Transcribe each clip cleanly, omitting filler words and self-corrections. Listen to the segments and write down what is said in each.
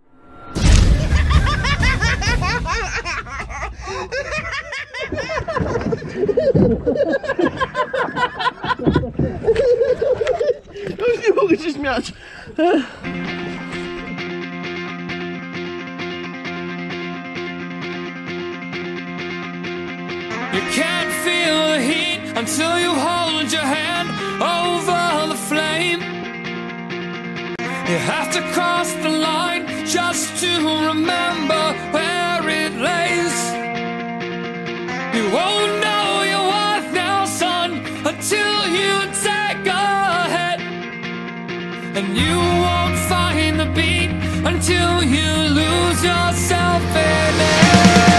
Już nie mogę się śmiać. You can't feel the heat until you hold your hand over the flame. You have to cross the line just to remember where it lays. You won't know your worth now, son, until you take a hit. And you won't find the beat until you lose yourself in it.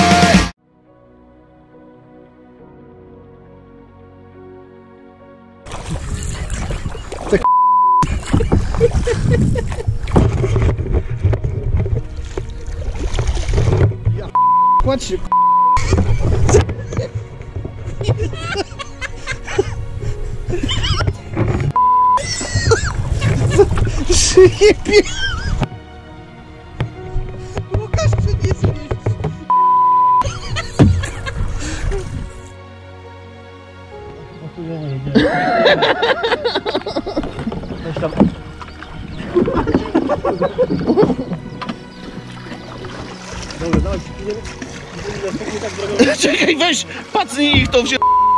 Kładź się, Szybie! Łukasz się nie zmieści. Dobra, dawaj, idziemy. Czekaj, weź, pacnij ich to wziął.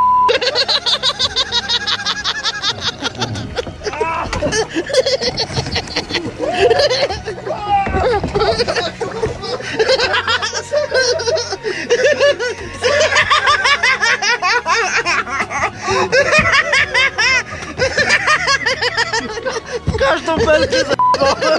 Każdą belkę za***ałem.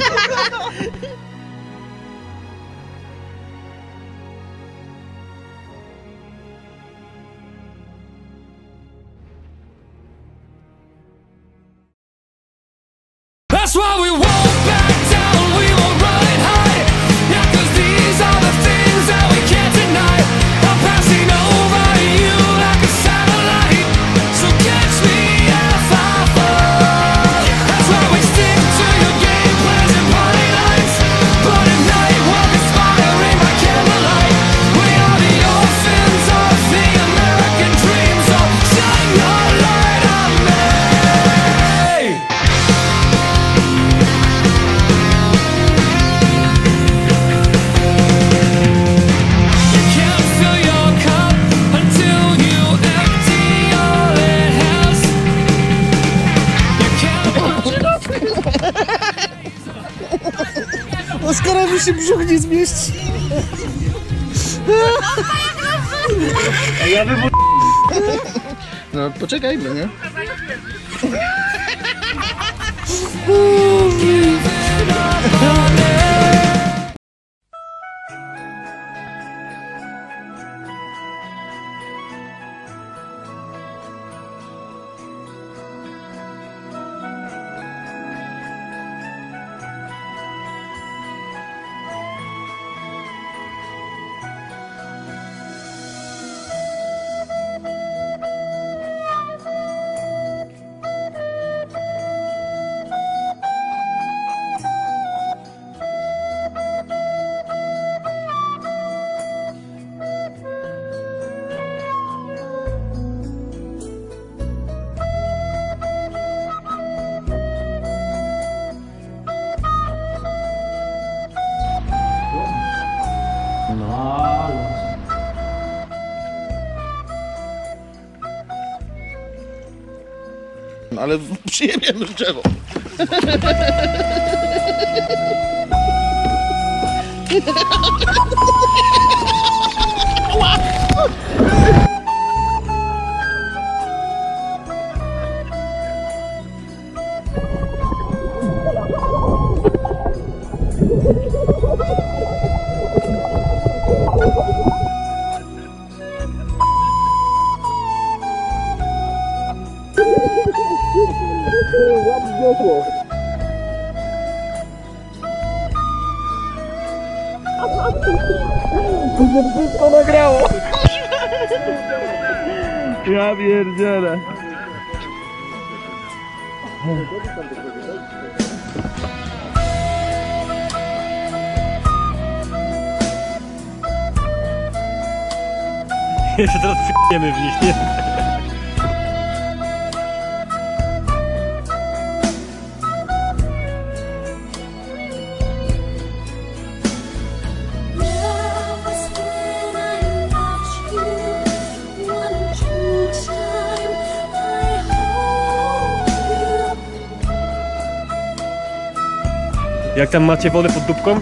That's why we won't back down, we won't run high. Yeah, 'cause these are the things that we can't deny. I'm passing over you like a satellite, so catch me if I fall. That's why we stick to your game plans and party lights. But at night we're conspiring by candlelight. We are the orphans of the American dream, so shine your light on me. Oskarowi się brzuch nie zmieści. A ja bym... No poczekajmy, nie? Ale przyjemiemy drzewo. To się wszystko nagrało. Ja pierdzielę. Jeszcze teraz p***emy w nich, nie? Jak tam macie wodę pod dupką?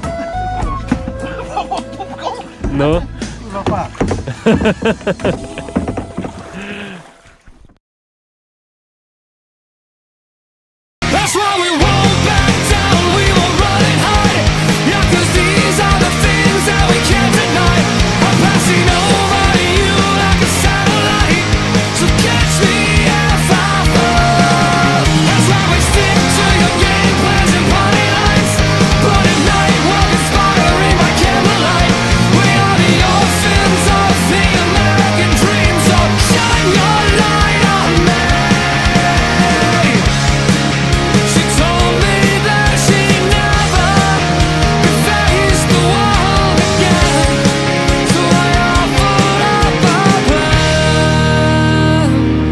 No. That's why we won't back down, we won't run and hide. Yeah, 'cause these are the things that we can't deny. I'm passing over you like a satellite, so catch me if I fall. That's why we stick to your game plans and party lines. But at night we're conspiring by candlelight. We are the orphans of the American dream, so shine your light on me. She told me that she never could face the world again, so I offered up a plan.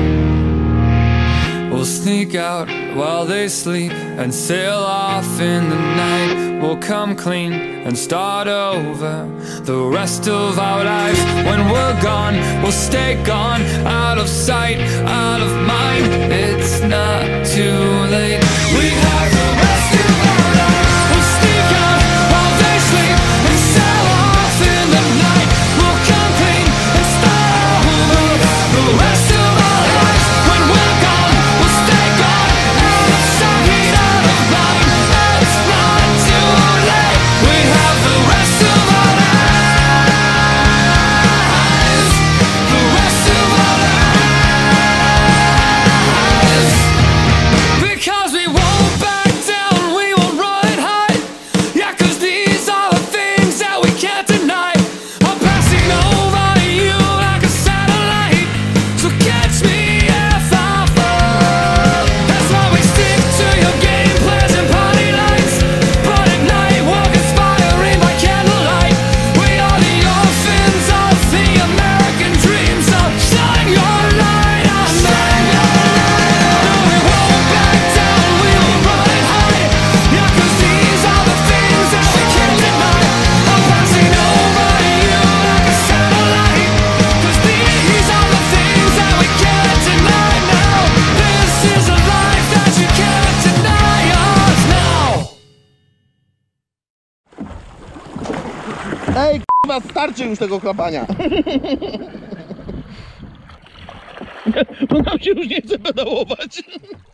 We'll sneak out while they sleep and sail off in the night. We'll come clean and start over the rest of our life. When we're gone, we'll stay gone, out of sight, out of mind. It's not too late. We have the rest of our life. We'll sneak out while they sleep and sail off in the night. We'll come clean and start over the rest of our lives. When we're gone, we'll stay gone, out of sight, out of mind. It's not too late. We have the rest of our lives. The rest of our lives. Because we won't back down, we won't run and hide. Yeah, 'cause these are the things that we can't deny. I'm passing over you like a satellite, so catch me if I fall. That's why we stick to your game plans and party lines. But at night we're conspiring by candlelight. We are the orphans of the American dream, so shine your light on me. No, we won't back down, we won't run and hide. Yeah, 'cause these are the things that we can't deny. I'm passing over you like a satellite, 'cause these are the things that we can't deny now. This is a life that you can't deny us now. Ej, k***a, starczy już tego chlapania. Bo nam się już nie chce pedałować.